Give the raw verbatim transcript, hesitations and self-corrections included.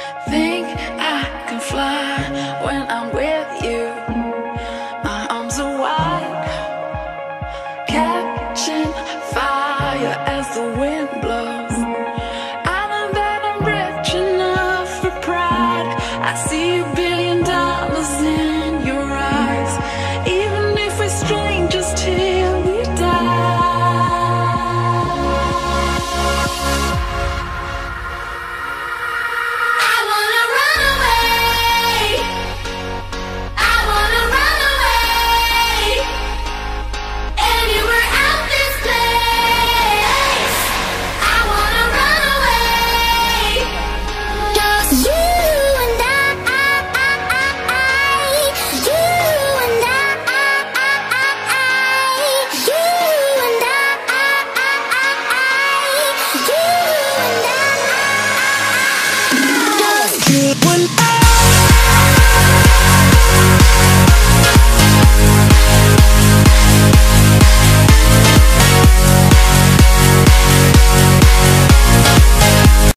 Think I can fly when I'm with you. My arms are wide, catching fire as the wind blows. I know that I'm rich enough for pride. I see a billion dollars in your eyes. Even if we're strangers till we die. When I